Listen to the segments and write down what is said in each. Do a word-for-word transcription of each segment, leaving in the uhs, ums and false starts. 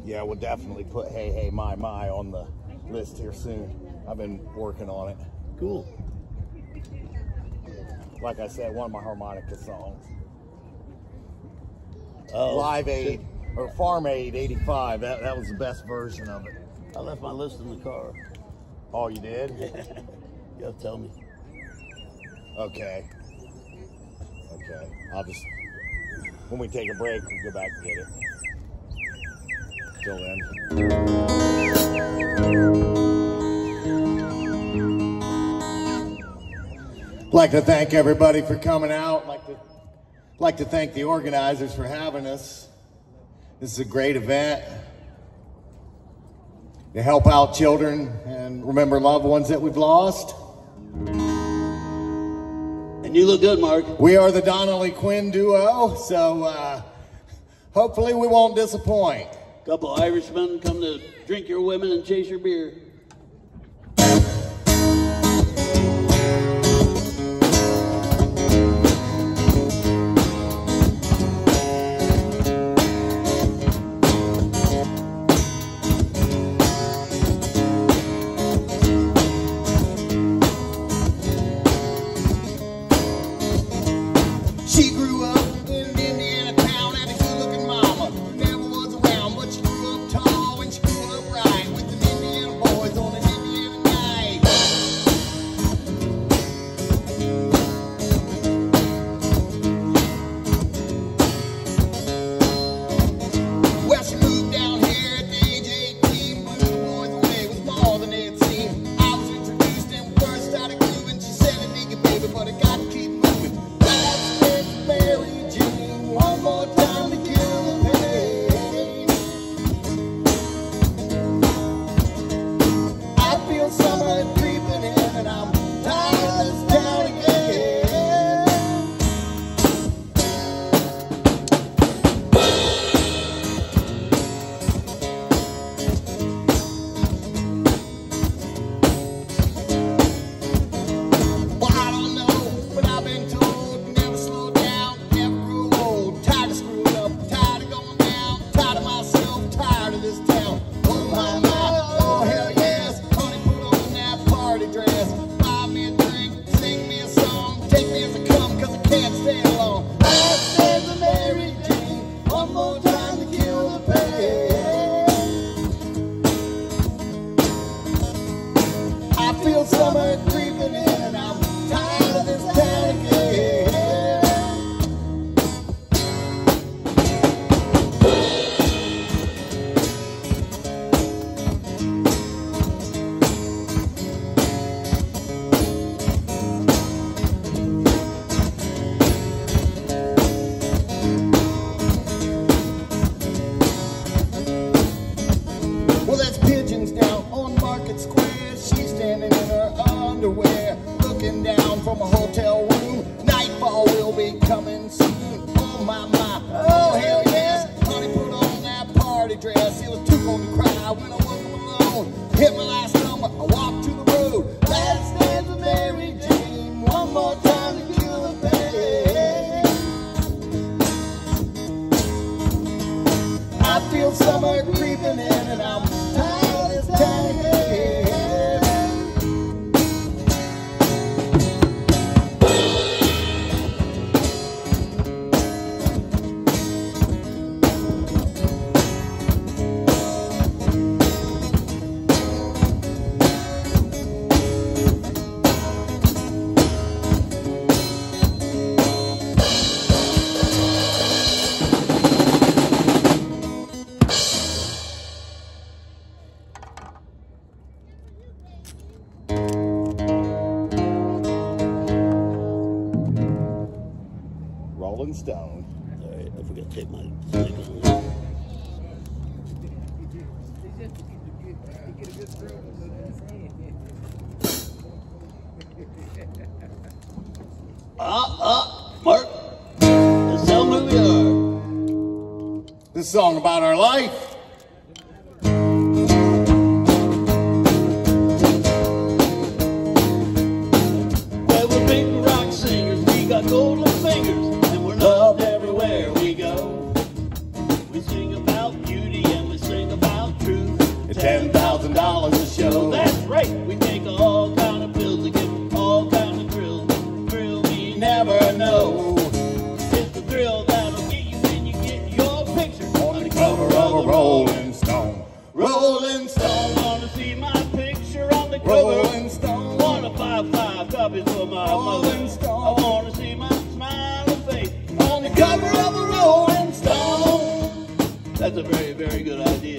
Yeah, we'll definitely put Hey Hey My My on the list here soon. I've been working on it. Cool. Like I said, one of my harmonica songs. Oh, Live Aid, or Farm Aid eighty-five, that, that was the best version of it. I left my list in the car. Oh, you did? Yeah. You gotta tell me. Okay. Okay. I'll just, when we take a break, we'll go back and get it. Till then. I'd like to thank everybody for coming out. I'd like to, like to thank the organizers for having us. This is a great event to help out children and remember loved ones that we've lost. And you look good, Mark. We are the Donnelly Quinn duo, so uh, hopefully we won't disappoint. A couple Irishmen come to drink your women and chase your beer. She grew up in an Indiana town, had a good-looking mama who never was around, but she grew up tall and she grew up right with them Indiana boys on an Indiana night. Well, she moved down here at the age of eighteen, but the boys away was more than it seemed. I was introduced and we first started grooving. She said, "I dig it, baby, but I got to keep moving." Mary Jane, one more time to kill the pain. I feel summer creeping in and I'm tired of this town again. Well, I don't know, but I've been told never slow down, never grow old. Tired of screwing up, tired of going down, tired of myself, tired of this town. Oh my, my, oh hell yes, honey, put on that party dress. Buy me a drink, sing me a song, take me as I come, cause I can't stay alone. I said to Mary Jane, one more time to kill the pain. I feel summer creeping in and I'm tired of this town again. Well, there's pigeons down on Market Square. She's standing in her underwear, looking down from a hotel room. Nightfall will be coming soon. Oh my, my, oh hell yes. Honey, put on that party dress. It was too cold to cry when I woke up alone. Hit my last number, I walked to the road. Last stand for Mary Jane, one more time to kill the pain. I feel summer creeping in and I'm tired of this town again. Rolling Stone. All right, I forgot to take my stick on. Ah, ah, Mark. Just tell me who we are. This song about our life. Well, we're big rock singers. We got golden fingers, and we're loved everywhere we go. We sing about beauty and we sing about copies for my Rolling mother. Stone. I want to see my smiling face On the cover of a Rolling Stone. That's a very, very good idea.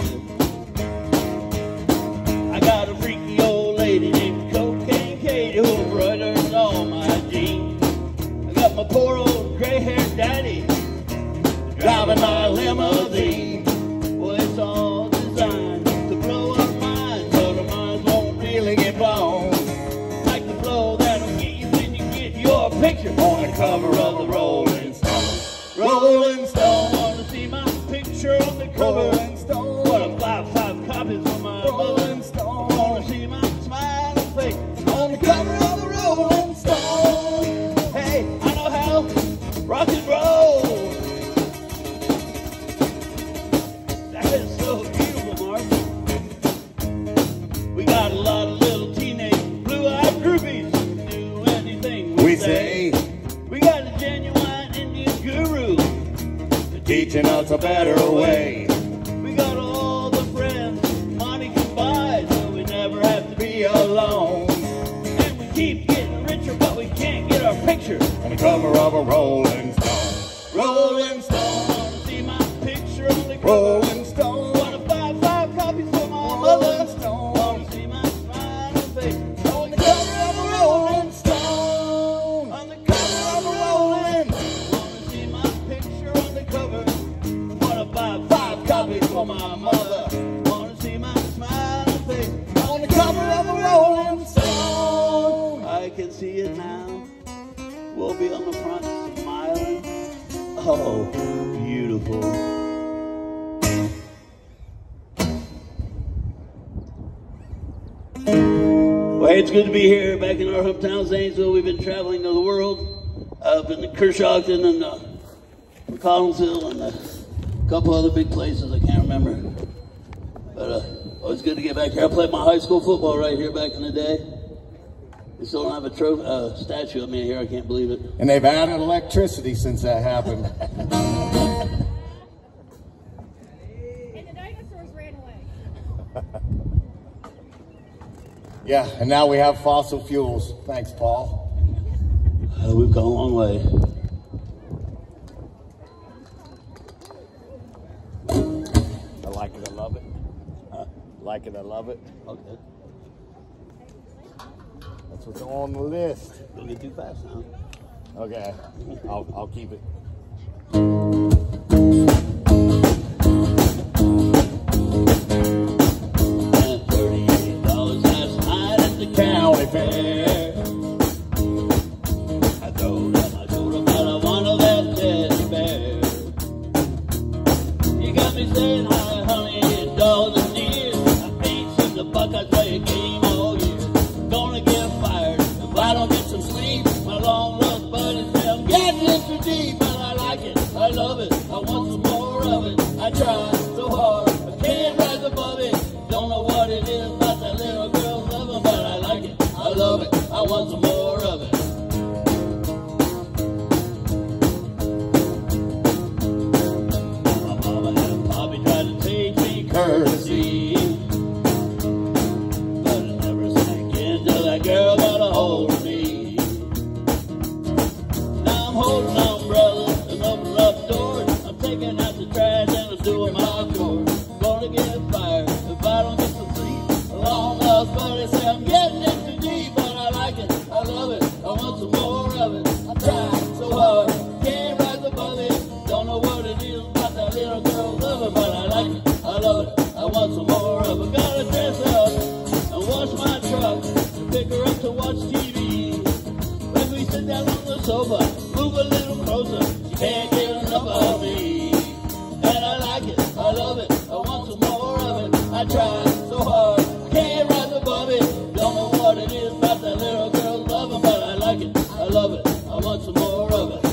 I got a freaky old lady named Cocaine Katie who embroiders all my jeans. I got my poor old gray-haired daddy driving my limousine. Well, it's all designed to blow our minds, but our minds won't really get blown. Like the flow that'll get you when you get your picture on the cover of the Rolling Stone. Rolling Stone, want to see my picture on the cover. Rolling Stone. What a five, five copies for my Rolling mother. Stone. Want to see my smiling face On the cover of a Rolling Stone. Hey, I know how. Rock and roll. That is so beautiful, Mark. We got a lot of little teenage blue-eyed groupies who do anything we, We say. say, We got a genuine Indian guru. teaching us a better way. We got all the friends money can buy, so we never have to be Be alone. And we keep getting richer, but we can't get our picture. On the cover of a Rolling Stone. Rolling Stone, wanna see my picture on the cover. Rolling Stone. Wanna buy five copies for my Rolling mother. Stone. Wanna see my smiling face On the cover of a Rolling Stone. on the cover of a Rolling. Wanna see my picture on the cover. Wanna buy five copies for my mother. Wanna see my smiling face. On the cover of a Rolling Stone. I can see it now. We'll be on the front smiling. Oh, beautiful. Well, hey, it's good to be here back in our hometown, Zanesville. We've been traveling to the world. I've been to Kershawton and uh, Collinsville and a couple other big places I can't remember. But uh, always good to get back here. I played my high school football right here back in the day. They still don't have a trophy, uh, statue of me here. I can't believe it. And they've added electricity since that happened. And the dinosaurs ran away. Yeah, and now we have fossil fuels. Thanks, Paul. Uh, we've come a long way. I like it, I love it. Uh, like it, I love it. Okay. That's what's on the list. Don't get too fast now. Okay, I'll, I'll keep it. And thirty-eight dollars last night at the county fair. I told him I told him that I wanted that teddy bear. You got me saying hi, honey, dollars and dears. I ain't seen the Buckeyes play a game all year. Gonna get fired if I don't get some sleep. My long lost buddy said I'm getting in too deep, but I like it, I love it, I want some more of it. I try so hard, I can't rise above it. Don't know what it is about that little girl's loving, but I like it, I love it, I want some more of it. My mama and Bobby tried to teach me courtesy, but it never sank in till that girl got a hold of me. Now I'm holding on, brother, and opening up doors. I'm taking out the trash and I'm doing my chores. Gonna get fired if I don't get some sleep. A long lost buddy say I'm getting in too deep, but I like it, I love it, I want some more of it. I try so hard, can't rise above it. Don't know what it is about that little girl loving, but I like it, I love it, I want some more of it. Gotta dress up and wash my truck and pick her up to watch T V. When we sit down on the sofa, move a little closer, she can't get enough of me. And I like it, I love it, I want some more of it. I try so hard, can't rise above it. Don't know what it is about that little girl's loving, but I like it, I love it, I want some more of it.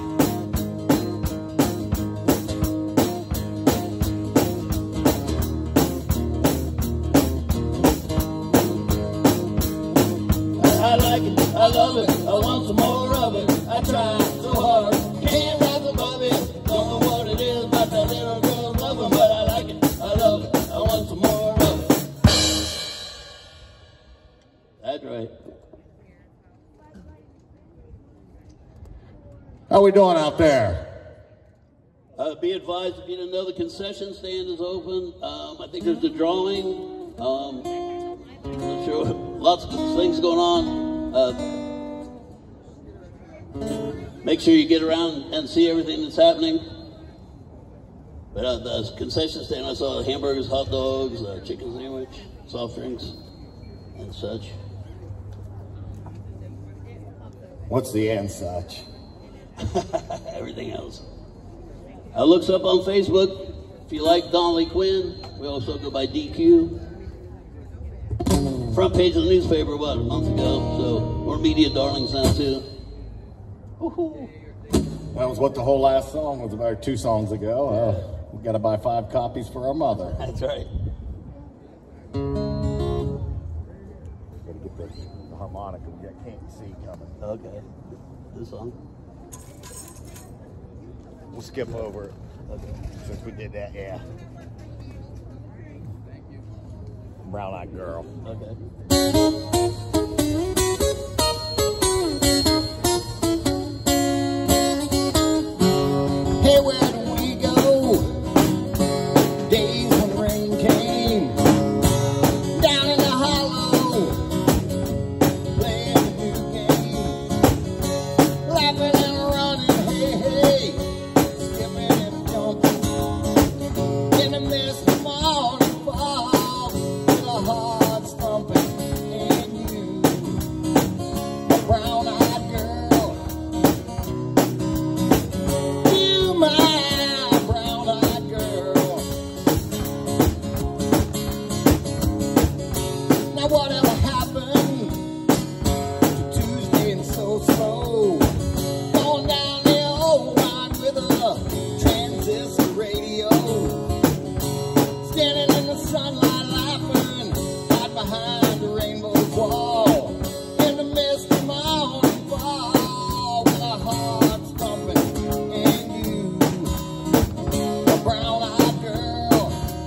I like it, I love it, I want some more of it. I try so hard, can't rise above it. Don't know what it is about that little girl's loving, but I like it, I love it, I want some more of it. That's right. How we doing out there? Uh, be advised, if you didn't know, the concession stand is open. Um, I think there's the drawing. Um, not sure, lots of things going on. Uh, make sure you get around and see everything that's happening. But uh, the concession stand, I saw hamburgers, hot dogs, uh, chicken sandwich, soft drinks, and such. What's the and such? Everything else. Uh, looks up on Facebook. If you like Donnelly Quinn, we also go by D Q. Front page of the newspaper, what, a month ago. So we're media darlings now too. Woo-hoo. That was what the whole last song was about, two songs ago. Uh, we got to buy five copies for our mother. That's right. Got to get the, the harmonica. We got Can't See coming. Okay. This song. We'll skip over it. Okay. Since we did that, yeah. Brown Eyed Girl. Okay. Hey, where do we go? Days when rain came. Down in the hollow. Playing a new game. Laughing and running, hey, hey. Skipping and jumping. In the mist of morning fog. With a heart thumping. And you, a brown-eyed girl. You, my brown-eyed girl. Now whatever happened to Tuesday and so slow? Going down the old line with a transistor radio. Standing in the sunlight laughing, hide behind the rainbow's wall. In the mist of morning fall, with our hearts thumping. And you, a brown-eyed girl.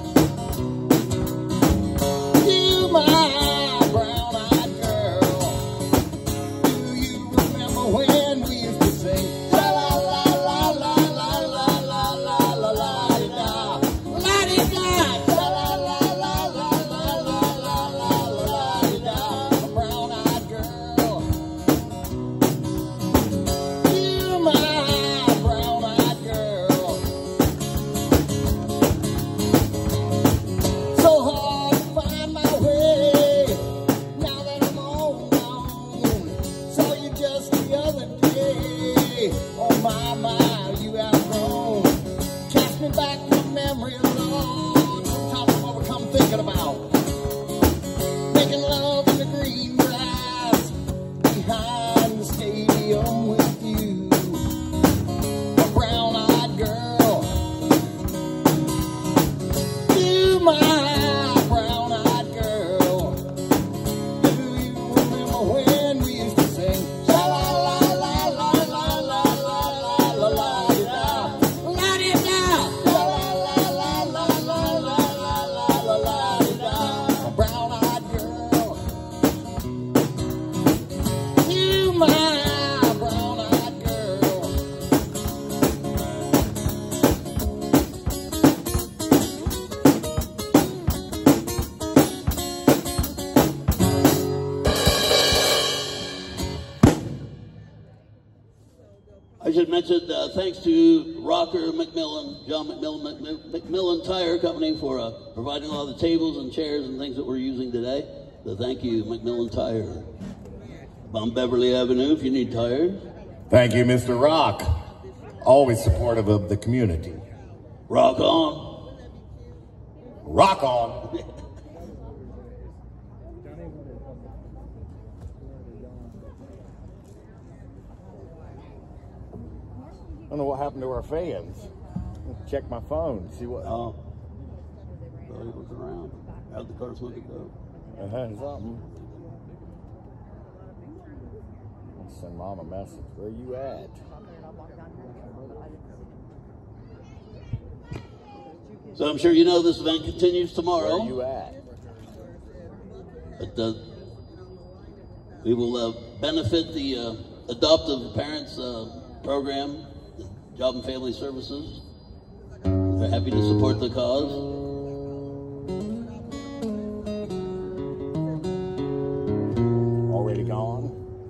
You, my brown-eyed girl. Do you remember when we used to sing la la la la la la la la la la la da la di da la la la la la la la la la la da, a brown-eyed girl. You, my brown-eyed girl. So hard to find my way now that I'm on my own. Saw you just the other day. Oh my, my, you have grown. Cast me back from memory, Lord. Sometimes I'm overcome thinking about making love in the green grass behind the stadium with you, a brown-eyed girl. You, my brown-eyed girl. Do you remember when we used to sing la la la la la la la la la la la da la di da la la la la la la la la la la da, a brown-eyed girl. You, my brown-eyed girl. I should mention uh, thanks to Rocker McMillan, John McMillan, Mc- McMillan Tire Company for uh, providing all the tables and chairs and things that we're using today. So thank you, McMillan Tire. On Beverly Avenue, if you need tires. Thank you, Mister Rock. Always supportive of the community. Rock on. Rock on. I don't know what happened to our fans. Check my phone, see what. Oh. So he was around. How'd the car smoke it go? Uh-huh, something. I'll send Mom a message. Where you at? So I'm sure you know this event continues tomorrow. Where you at? But uh, we will uh, benefit the uh, adoptive parents uh, program, Job and Family Services. They're happy to support the cause. Already gone?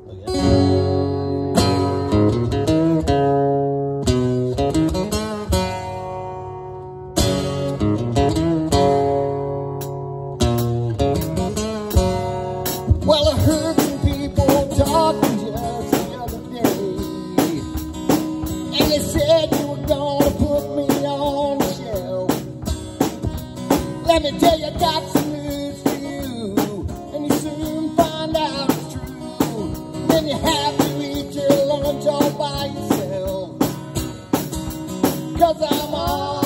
Well, I heard some people talking just the other day, and they said you were gonna put me on the shelf. Let me tell you, I got some news for you, and you soon find out it's true. Then you have to eat your lunch all by yourself, 'cause I'm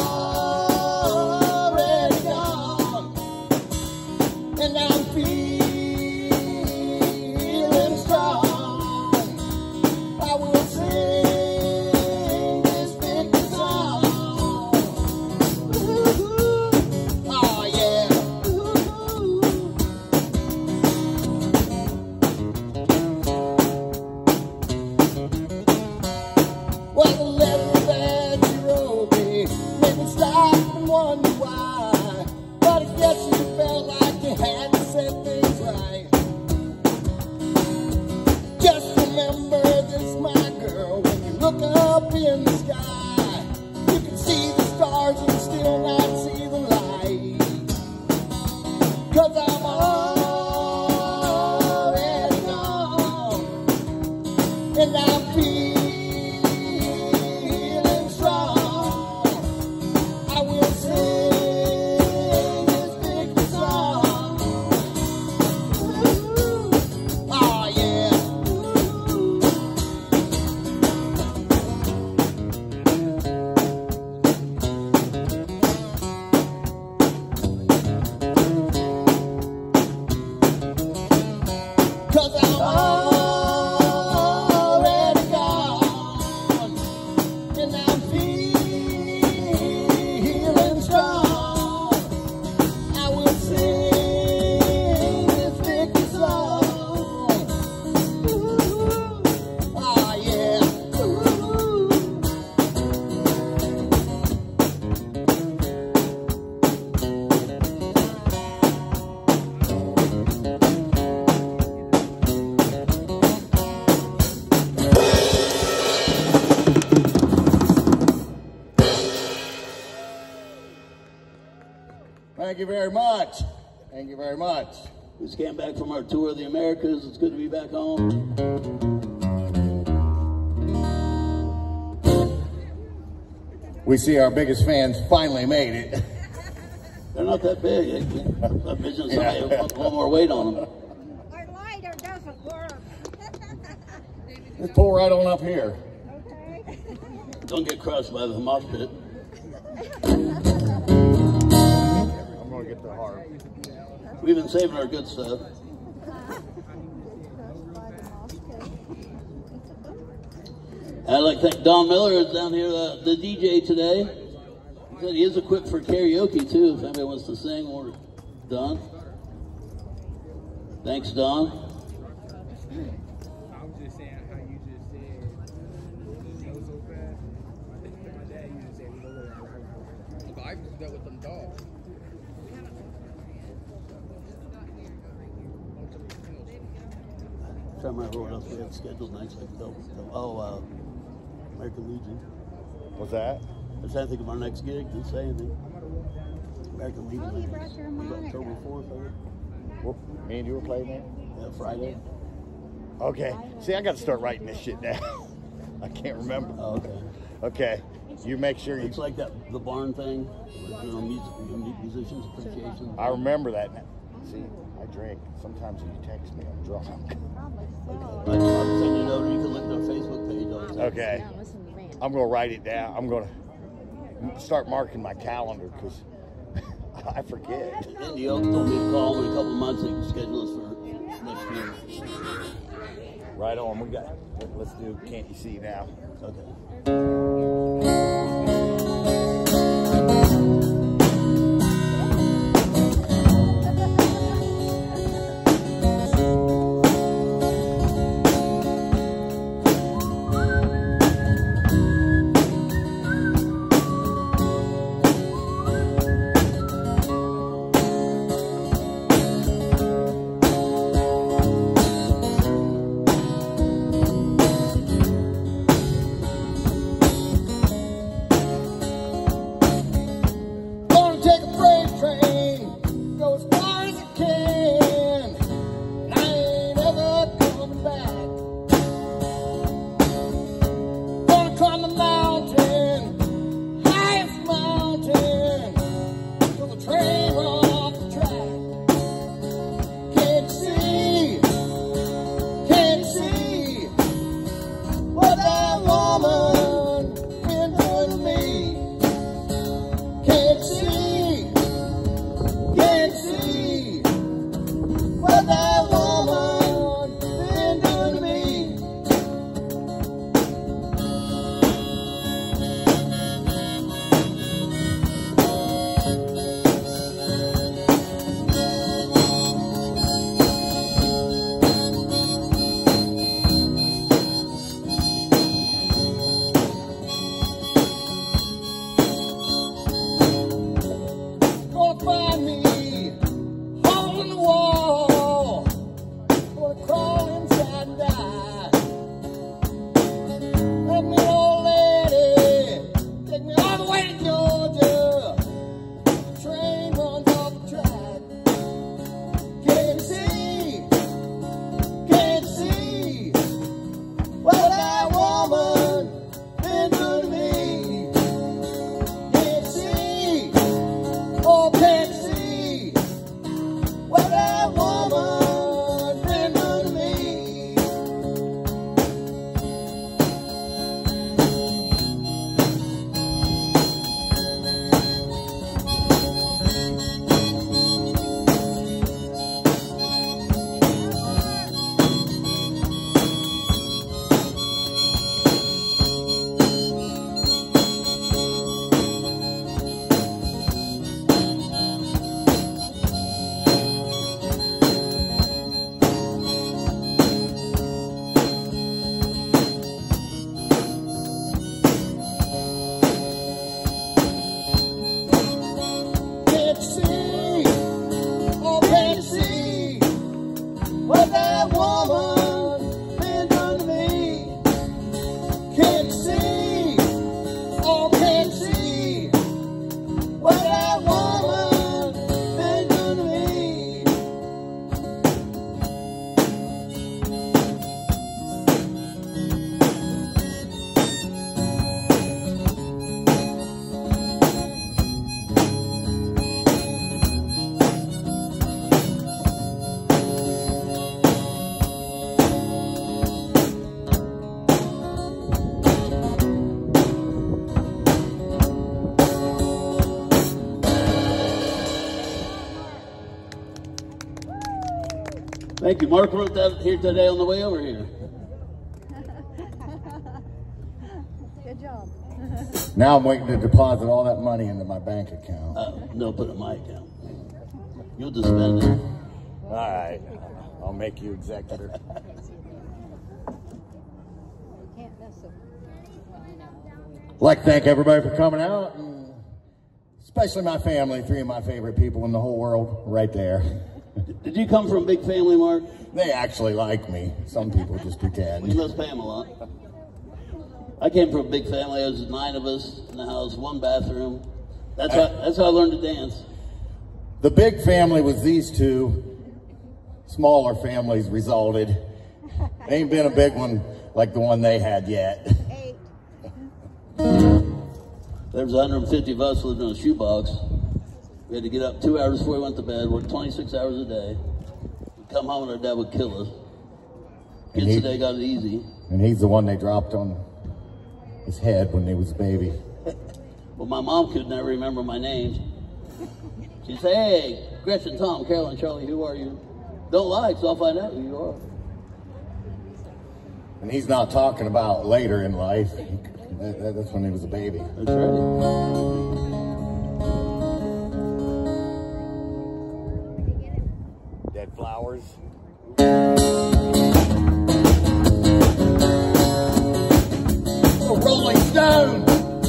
already gone, and I'm feeling in the sky, you can see the stars and still not see the light, 'cause I'm already gone, and I'm feeling strong. I will sing this victory song. Ooh, oh yeah. Thank you very much. Thank you very much. We just came back from our tour of the Americas. It's good to be back home. We see our biggest fans finally made it. They're not that big. I vision somebody with a little more weight on them. Our lighter doesn't work. Let's pull right on up here. Okay. Don't get crushed by the mosh pit. I'm going to get the heart. We've been saving our good stuff. I'd like to thank Don Miller, who's down here, uh, the D J today. He said he is equipped for karaoke too, if anybody wants to sing or Don. Thanks, Don. I was just saying how you just said it was so fast. My dad used to say we go there. But I used to do that with them dogs. I'm trying to remember what else we have scheduled next week. Oh, uh, American Legion. What's that? I'm trying to think of our next gig. Didn't say anything. American Legion. Oh, you brought your monitor. October fourth, I think. Well, me and you were playing there? Yeah, Friday. Okay. See, I got to start writing this shit down. I can't remember. Oh, okay. Okay. You make sure you... It's like that, the barn thing. We're doing music, musicians appreciation. I remember that now. See, I drink. Sometimes when you text me, I'm drunk. Probably so. I can send you over. You can look at our Facebook page. Always. Okay. I'm going to write it down. I'm going to start marking my calendar because I forget. Andy Oak told me to call him in a couple months. He can schedule us for next year. Right on. We got. Let's do Can't You See now? Okay. Thank you. Mark wrote that here today on the way over here. Good job. Now I'm waiting to deposit all that money into my bank account. Uh, no, put it in my account. You'll just spend it. All right. I'll make you executor. Can't miss them. I'd like to thank everybody for coming out, and especially my family, three of my favorite people in the whole world, right there. Did you come from a big family, Mark? They actually like me. Some people just We pretend. must pay them a lot. I came from a big family. There was nine of us in the house, one bathroom. That's how, that's how I learned to dance. The big family was these two. Smaller families resulted. It ain't been a big one like the one they had yet. Eight. There was one hundred fifty of us living in a shoebox. We had to get up two hours before we went to bed, work twenty-six hours a day. We'd come home and our dad would kill us. Kids he- today got it easy. And he's the one they dropped on his head when he was a baby. Well, my mom could never remember my names. She'd say, hey, Gretchen, Tom, Carolyn, Charlie, who are you? Don't lie, because I'll find out who you are. And he's not talking about later in life. That- that- That's when he was a baby. That's right. Dead flowers. A Rolling Stone.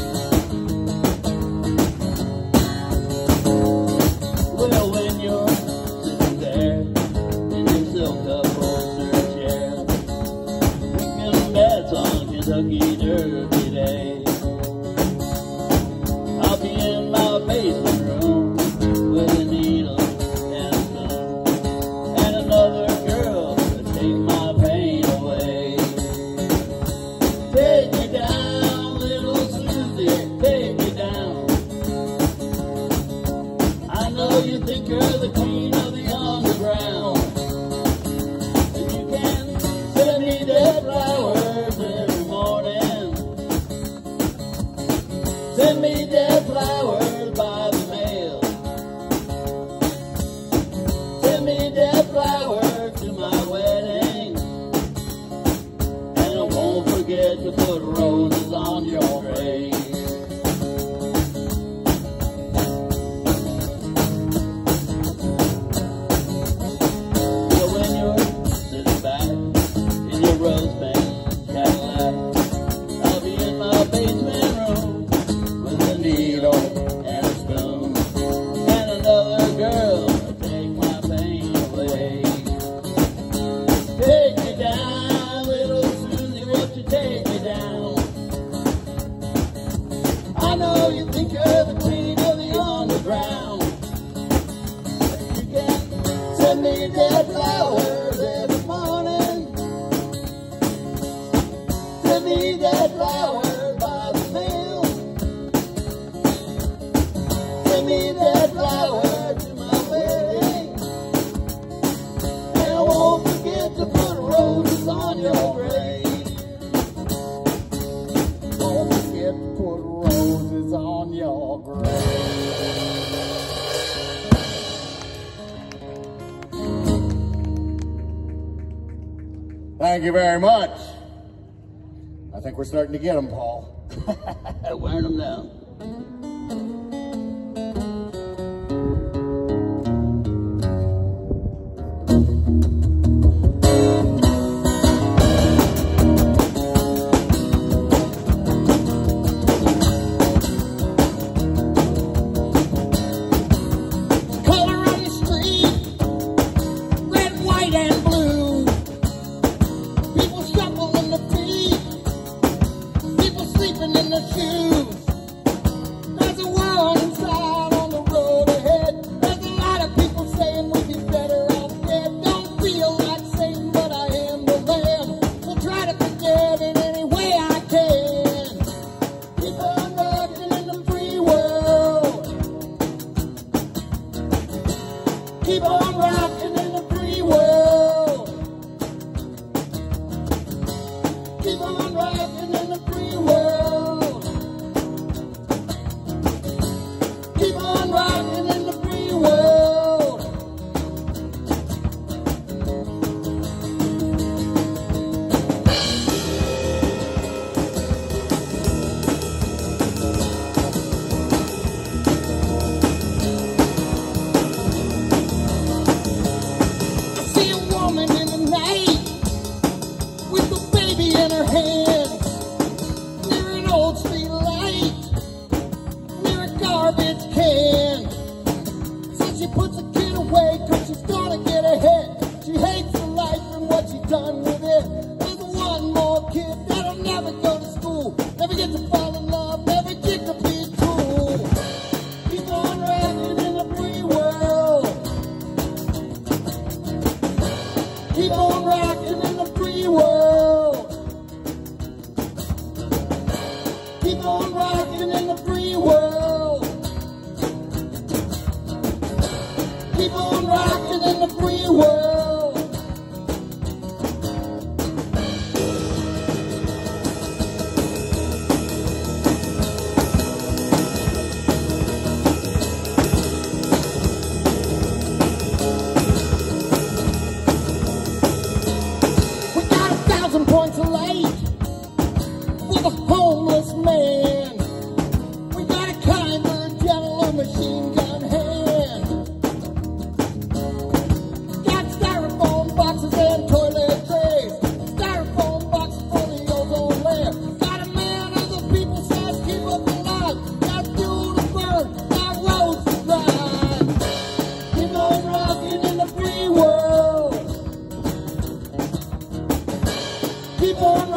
Well, when you're sitting there in your silk upholstered chair, drinking bats on Kentucky Derby Day, I'll be in my basement room with a needle and a spoon and another girl to take my pain away. Take me down, little Susie, take me down. I know you think you're the queen of the underground, and you can send me dead flowers every morning. Send me dead flowers by the mail. Send me dead flowers to my wedding, and I won't forget to put roses on your grave. So when you're sitting back in your rose-pink Cadillac, I'll be in my basement room with a needle and a spoon and another girl to take my pain away. Take me down, little Susie, won't you take me down? I know you think you're the queen of the underground. You can send me dead flowers every morning. Send me dead flowers by the mail. Send me dead flowers to my wedding, and I won't forget to put roses on your grave. Won't forget to put roses on your grave. Thank you very much. I think we're starting to get them, Paul. Wearing them down. Color on the street, red, white, and blue. People shuffling the feet, people sleeping in the shoes. There's a world inside on the road ahead. There's a lot of people saying we'd be better off dead. Don't feel like saying what I am to them. So try to forget it any way I can. Keep on rocking in the free world. Keep on rocking in the free world. Keep on rocking in the free world. Keep on rocking in the free world.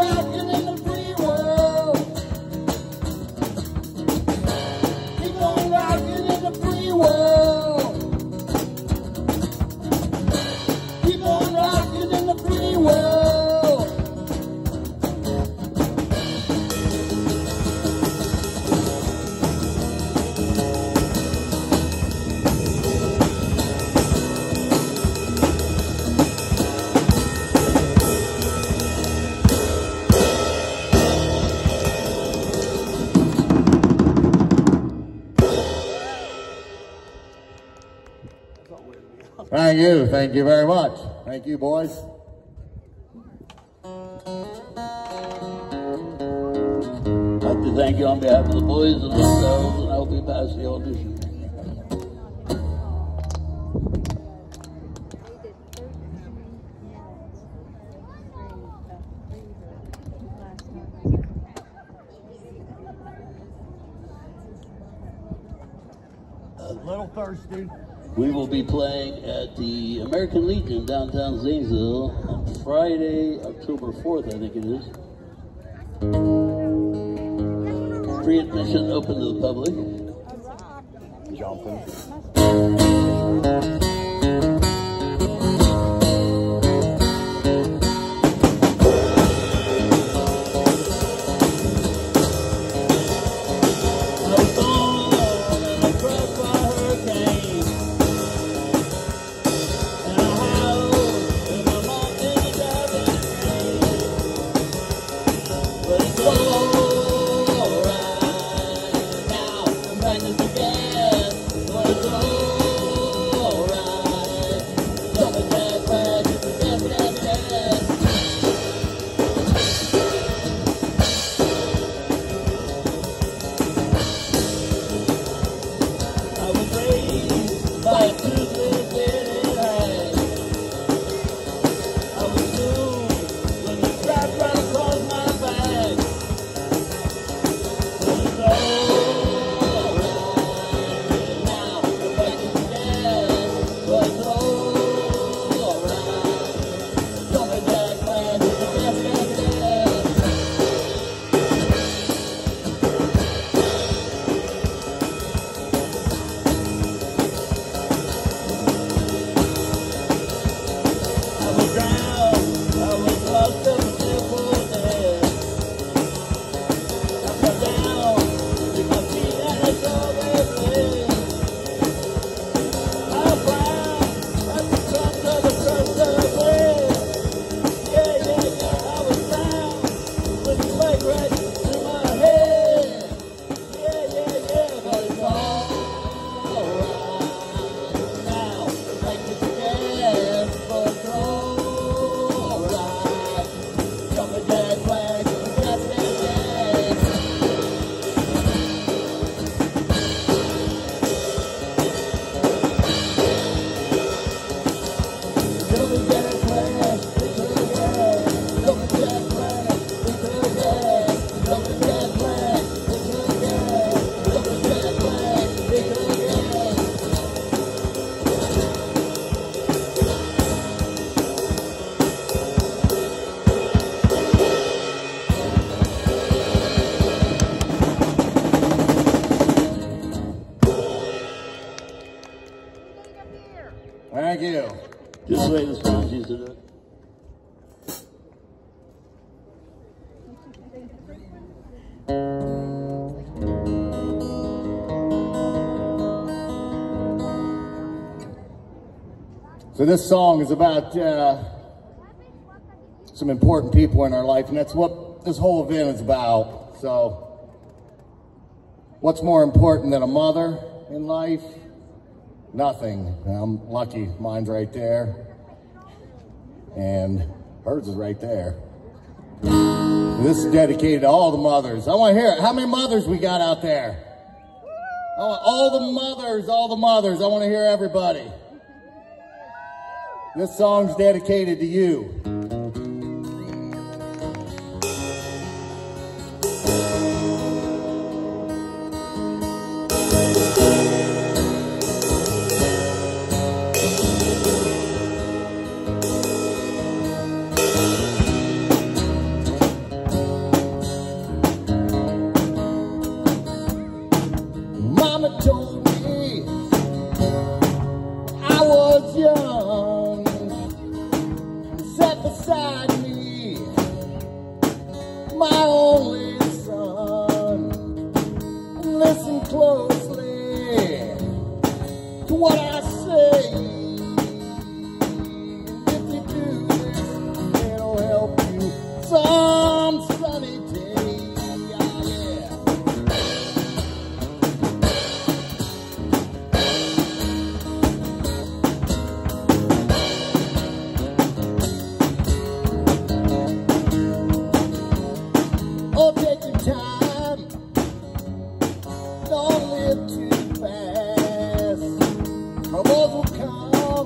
rocking in the free world. Keep on rocking in the free world. Keep on rocking in the free world. Thank you. Thank you very much. Thank you, boys. I'd like to thank you on behalf of the boys and ourselves, and I hope you pass the audition. A little thirsty. We will be playing at the American Legion downtown Zanesville on Friday, October fourth, I think it is. Free admission open to the public. Jumping. Thank you. Just the way the Stones used to do it. So this song is about uh, some important people in our life, and that's what this whole event is about. So what's more important than a mother in life? Nothing. I'm lucky. Mine's right there. And hers is right there. This is dedicated to all the mothers. I want to hear it. How many mothers we got out there? I want all the mothers, all the mothers. I want to hear everybody. This song's dedicated to you. closely to what I say. If you do this, it'll help you some sunny day. Yeah, yeah. Oh, take your time. Don't live too fast. Troubles will come,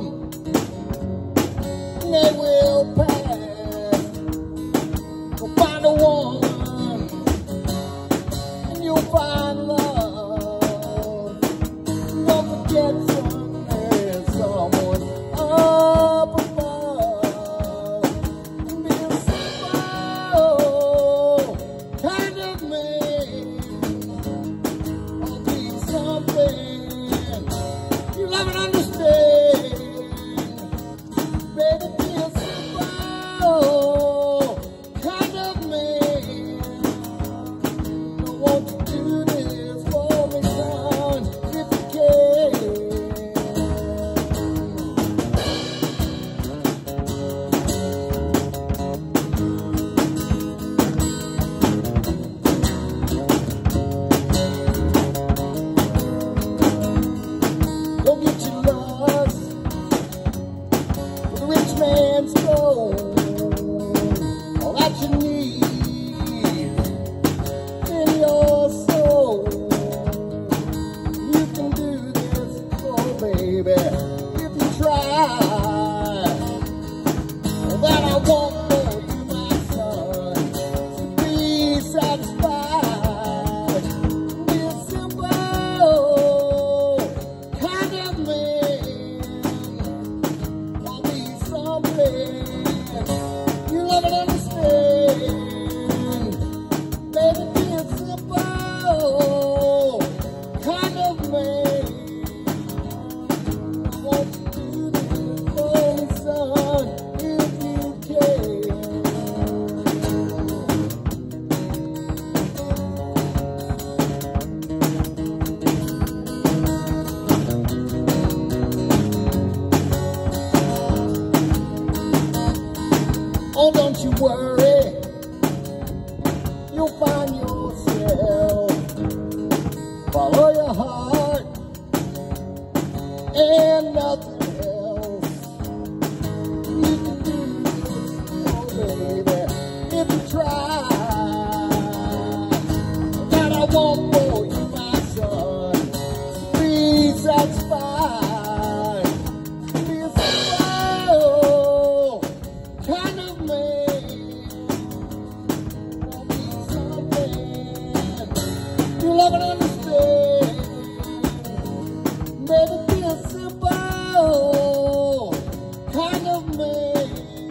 and they will pass. Go find a woman, and you'll find love. Don't forget, son, there's someone up above. And be a simple kind of man. I'll be something you love and understand. Baby, be a simple kind of man. I want you to do this for me, son, if you can. Go get your lost with a rich man's gold. All that you need in your soul. You can do this, oh baby, if you try. All that I want for you, my son, is to be satisfied. Be a simple kind of man. I'll be something you love and understand. Baby, be a simple kind of man. I want you to do this for me, son, if you can. Oh, don't you worry, you'll find yourself. Follow your heart and nothing else. You can do this, oh baby, if you try. That I want for you, my son, to be satisfied. Be a simple kind of man. I'll be something you love and understand. Baby, be a simple kind of man.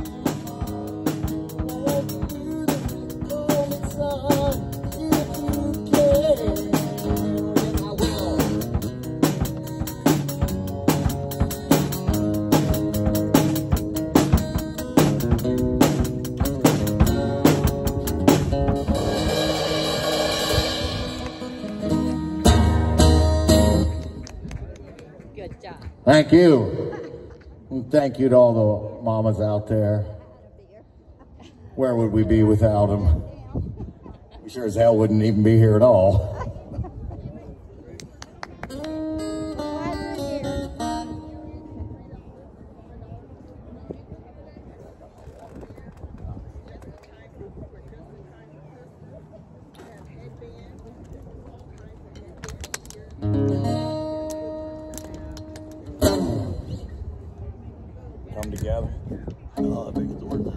I want you to do this for me, son, if you can. And I will. Good job. Thank you. And thank you to all the mamas out there. Where would we be without them? We sure as hell wouldn't even be here at all. Come together. Oh, I think it's worth it.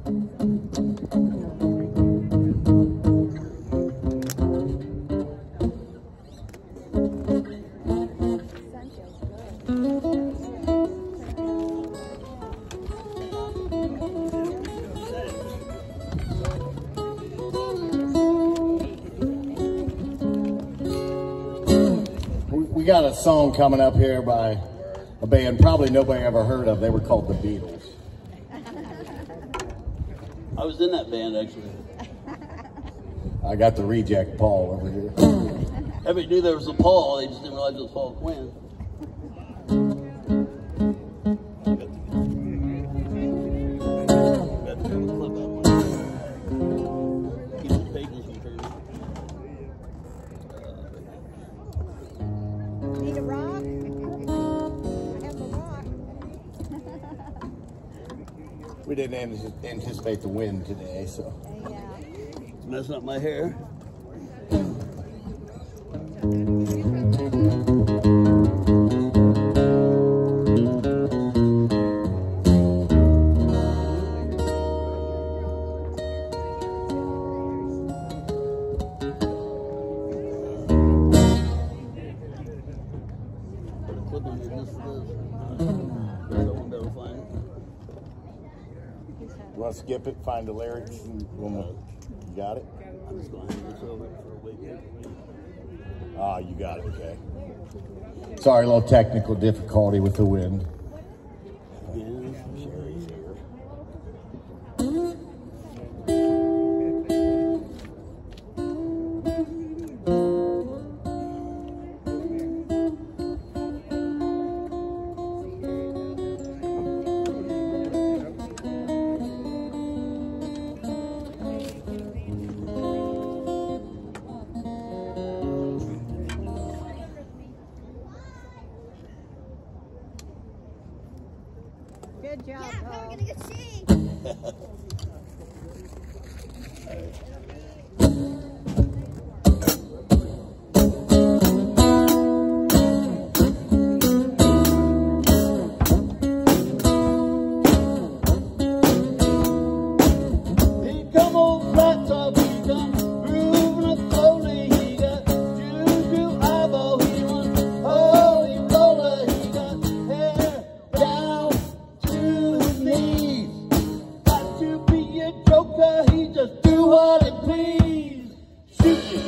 We got a song coming up here by a band probably nobody ever heard of. They were called the Beatles. I was in that band actually. I got the reject Paul over here. Everybody knew there was a Paul, they just didn't realize it was Paul Quinn. Keep the pages from turning. Need a rock? I have a rock. We didn't an- anticipate the wind today, so. Yeah. It's messing up my hair. Put a clip in here just for this. Someone better find it. You want to skip it, find the lyrics, and we'll, you got it? I'm just going to hand this over for a week. Ah, you got it, okay. Sorry, a little technical difficulty with the wind. Yeah, Sherry's here. Good job, Yeah, now we're Paul. gonna get sing. He come old flat top, he come grooving up slowly. He got juju eyeball, he won holy roller. He got hair down to his knees. Got to be a joker, he just do what he please. Shoot me.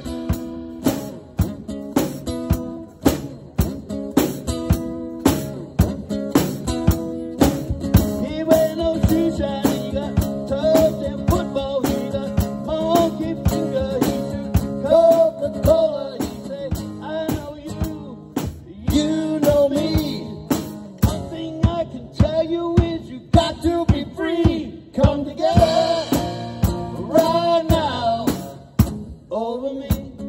He wear no shoe shine, he got tugs and football, he got monkey finger, he shoot Coca-Cola, he say, I know you, you know me. One thing I can tell you is you got to be free. Come together right now over me.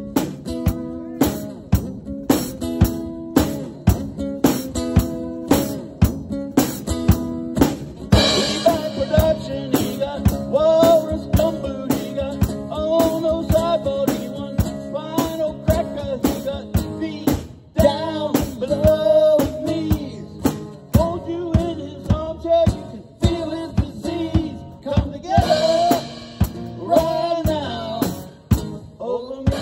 He got production, he got walrus gumboot, he got on no sideboard, he won spinal cracker, he got feet down below his knees. Hold you in his armchair, you can feel his disease. Come together right now over me.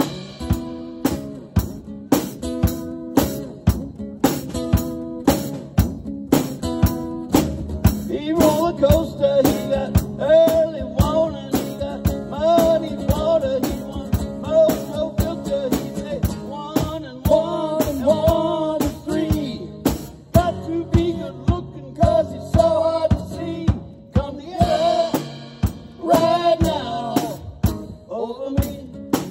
He roller coaster, he got early warning, he got muddy water, he won mojo filter, he said one and one and one is three. Got to be good looking cause he's so hard to see. Come together right now over me,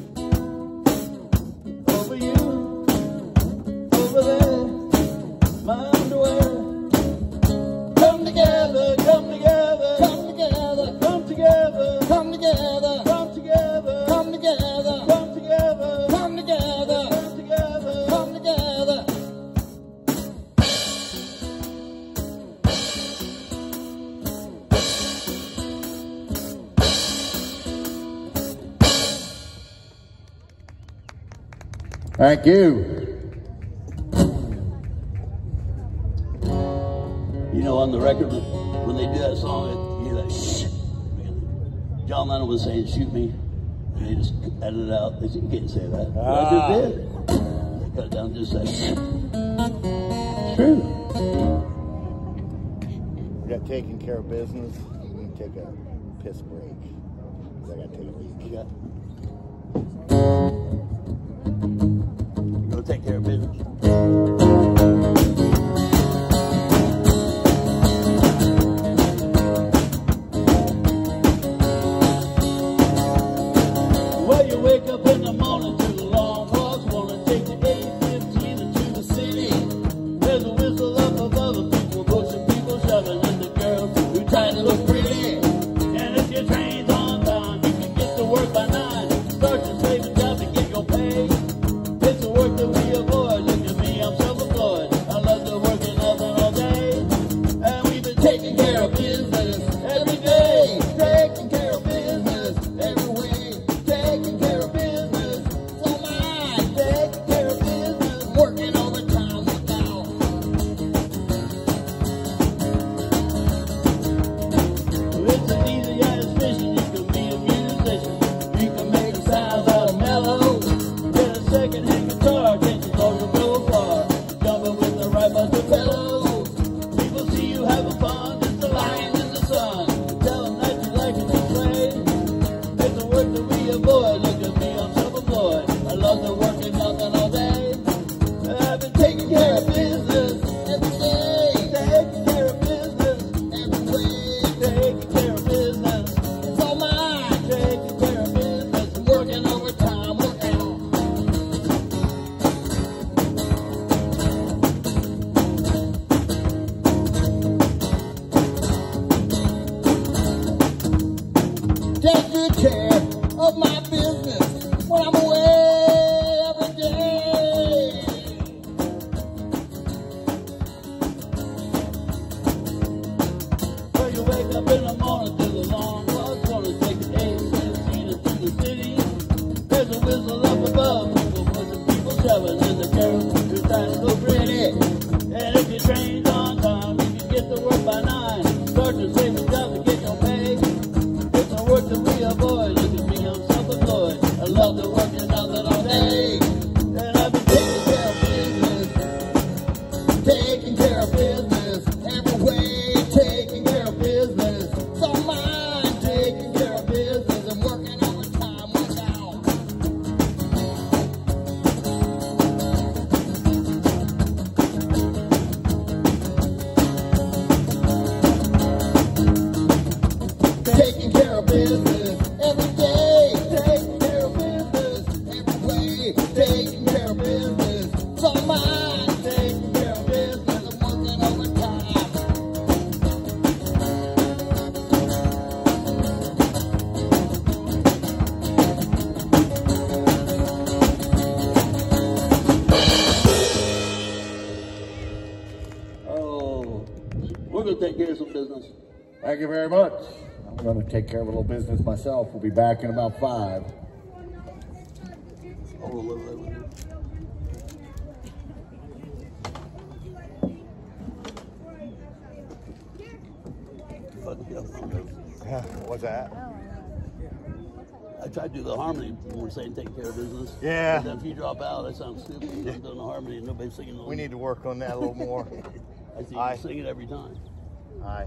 over you, over there, my underwear. Come together, come together, come together, come together, come together, come together, come together, come together, come together, come together, come together. Thank you. You know, on the record, when they do that song, you hear that shh. John Lennon was saying, shoot me. And they just edited it out. They said, you can't say that. But I just did. They cut it down and just said, shh. It's true. We got taking care of business. I'm going to take a piss break. 'Cause I got to take a leak. Yeah. Go take care of business. Well, you wake up in the morning to the long walk. of my business when I'm away every day. So you wake up in the morning to the long walk, gonna take an eight fifteen to the city. There's a whistle up above, with the people shoving in the carriage. Your time's so pretty, and if your train's on time, you can get to work by nine. Start to save the job to get your pay. It's the work that we avoid. Look at me, I'm self-employed. I love to work and nothing all day, and I've been taking care of business, Taking care of business every way, taking care of business. So mine, taking care of business and working overtime without. Taking care of business every day, taking care of business every way, taking care of business. So mine, taking care of business and working overtime. Oh, we're gonna take care of some business. Thank you very much. I'm going to take care of a little business myself. We'll be back in about five. Oh, wait, wait, wait. Fuck yeah. Yeah, what's that? I tried to do the harmony when we're saying take care of business. Yeah. And then if you drop out, I sound stupid. I'm doing the harmony and nobody's singing along. We need to work on that a little more. I see I- you sing it every time. Aye.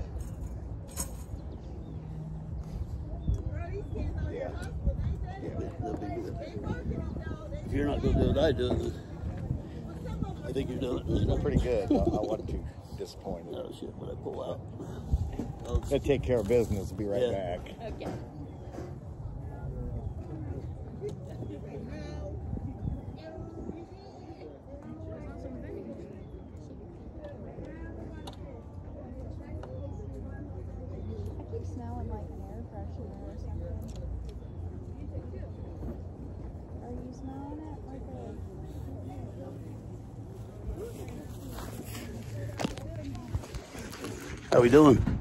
Yeah. That'll be good. If you're not going to do what I do, then I think you're doing it. You know? Pretty good. I, I wasn't too disappointed. Oh shit, what I pull out. Gonna take care of business. Be right Yeah. back. Okay. I keep smelling like an air freshener or something. Are you smelling it like a... How we doing?